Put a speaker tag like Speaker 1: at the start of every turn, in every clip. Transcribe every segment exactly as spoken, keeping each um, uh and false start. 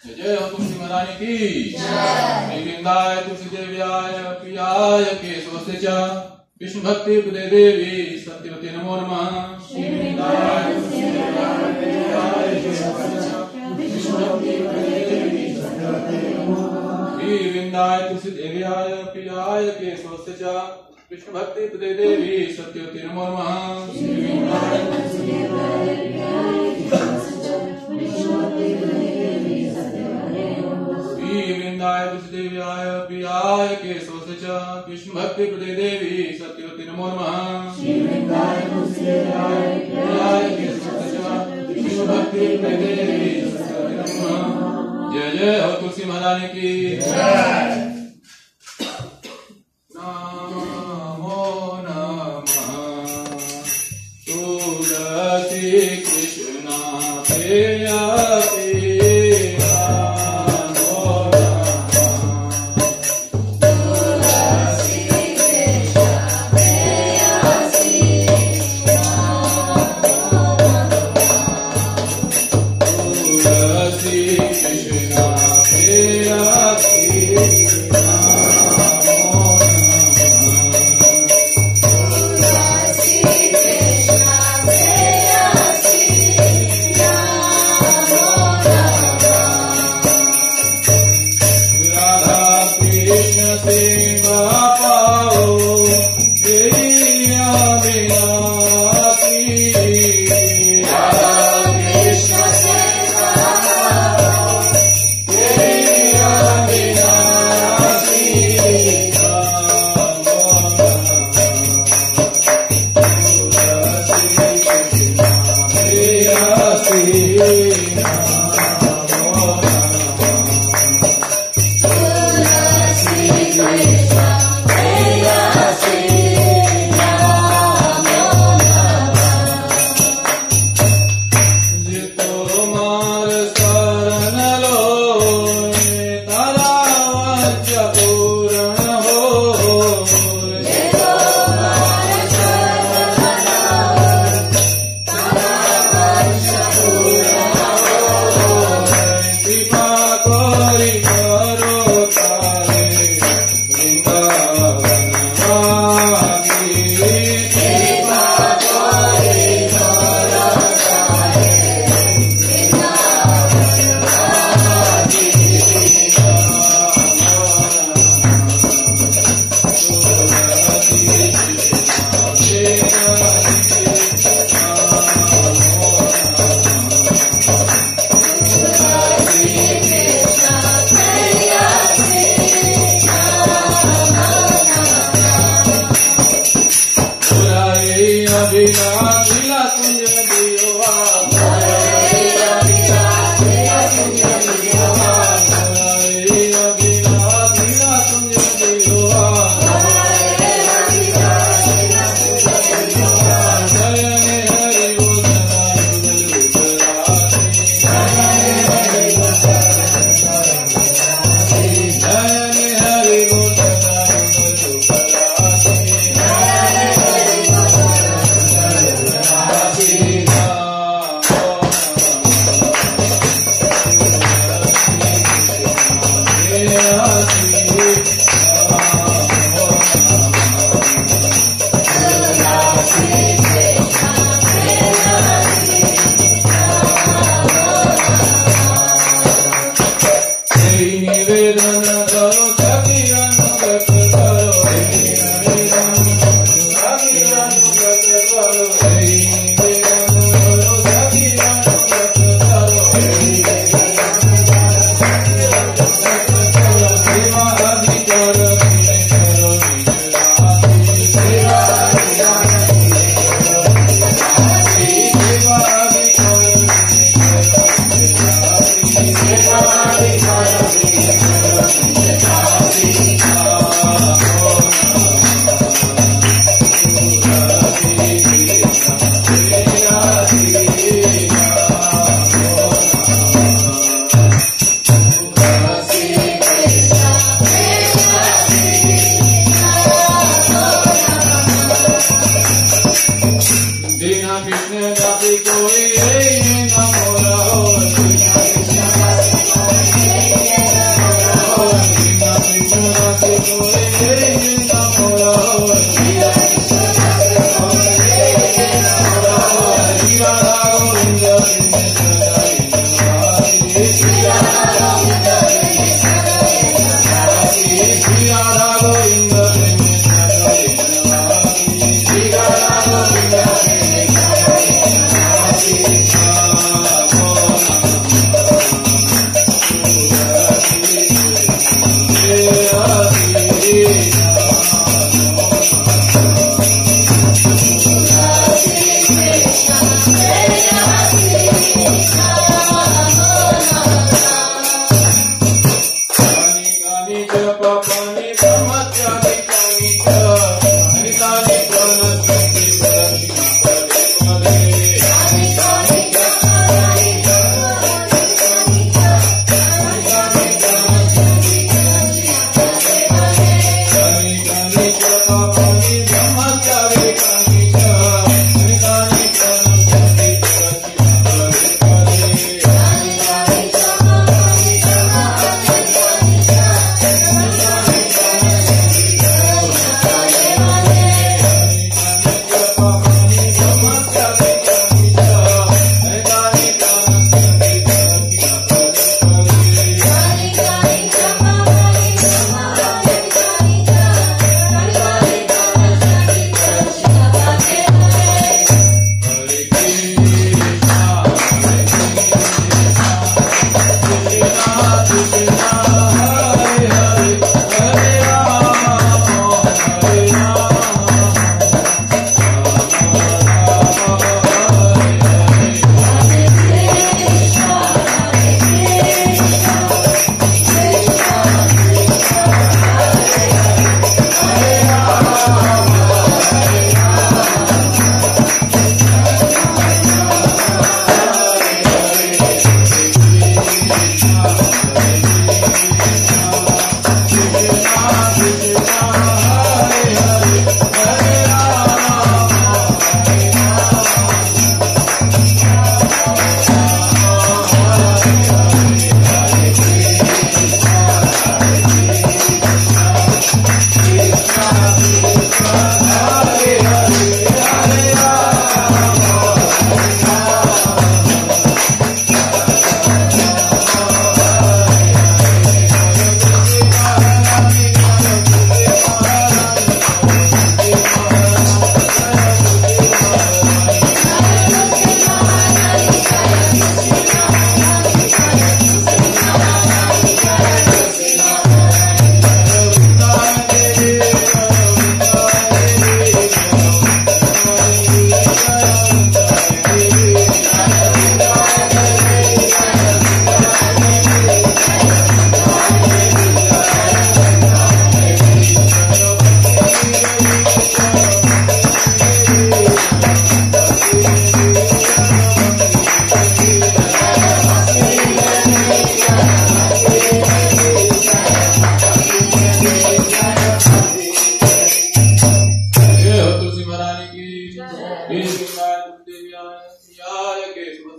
Speaker 1: जय हो तुलसी महारानी की जय। गोविंदाय तुलसी देव्याय प्रियाय केशवस्य च विष्णु भक्ति प्रदे देवी सत्यवती नमो नमः। गोविंदाय तुलसी देव्याय प्रियाय केशवस्य च विष्णु भक्ति प्रदे देवी सत्यवती नमो नमः। गोविंदाय तुलसी देव्याय प्रियाय केशवस्य च विष्णु भक्ति प्रदे देवी सत्यवती नमो नमः। गोविंदाय तुलसी देव्याय प्रियाय केशवस्य च विष्णु भक्ति प्रदे देवी वृंदाय तुलसीदेव्याय प्रियाय केशवस्य च विष्णु भक्ति प्रदे देवी सत्यवती नमो नमः। वृंदाय तुलसीदेव्याय प्रियाय केशवस्य च विष्णु भक्ति प्रदे देवी सत्यवती नमो नमः। जय जय हो तुलसी महारानी की जय। नमो नमः तुलसी कृष्णा प्रियते
Speaker 2: कोई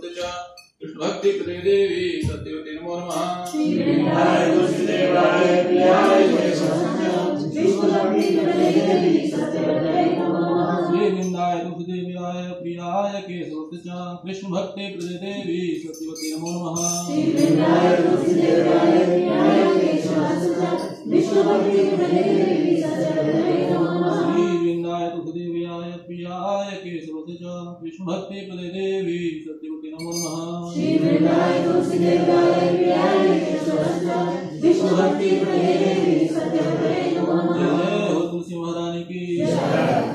Speaker 1: स्वस्ति च विष्णु भक्ति प्रदे देवी सत्यवती नमो नमः
Speaker 2: श्री वृंदाय तुलसीदेवाय प्रियाय केशवस्य विष्णु भक्ति प्रदे देवी सत्यवती नमो नमः
Speaker 1: श्री वृंदाय तुलसीदेवाय प्रियाय केशवस्य च विष्णु भक्ति प्रदे देवी सत्यवती नमो नमः
Speaker 2: श्री वृंदाय तुलसीदेवाय प्रियाय केशवस्य विष्णु भक्ति प्रदे देवी सत्यवती नमो नमः
Speaker 1: श्री वृंदाय तुलसीदेवाय प्रियाय केशवस्य च विष्णु भक्ति प्रदे देवी सत्यवती नमो नमः
Speaker 2: श्री वृंदाय तुलसीदेवाय प्रियाय केशवस्य विष्णु भक्ति प्रदे देवी सत्यवती नमो नमः
Speaker 1: जय हो तुलसी महारानी की
Speaker 2: जय।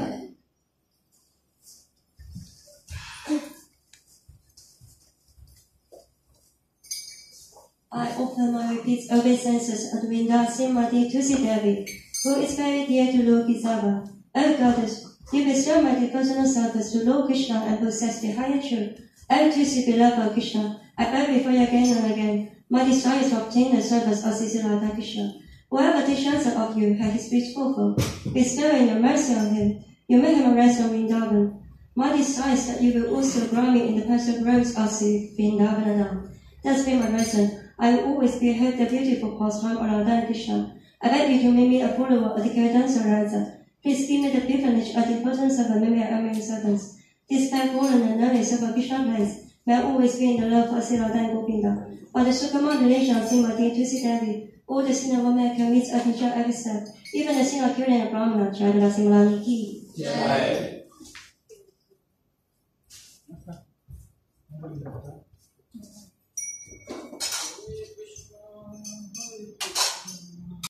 Speaker 3: I offer my repeat obeisances unto Vrinda Srimati Tulsi Devi, who is very dear to Lord Kesava. O Goddess, you bestow mighty personal service to Lord Krishna and possess the higher truth. O Tulsi, beloved of Krishna, I bow before you again and again. My desire is to obtain the service of Sri Radha Krishna. Whoever takes shelter of you has his wish fulfilled. Bestowing your mercy on him, you make him a rest on Vrindavan. My desire is that you will also grant me in the personal groves of Sri Vrindavanam. Thus be my reason. I will always behold the beautiful pastime of Radha Krishna. I beg you to make me a follower of the Kirtan Raja. Please give me the privilege of the importance of a memory of many servants. Despite fallen and knowledge of a Krishna place, may I always be in the love of Sri Radha and Govinda. By the circumambulation of Srimati Tulsi Devi, all the sinner women can reach a teacher every step. Even the sinner killing a Brahmana, Jayadeva Simulani Ki.
Speaker 1: जय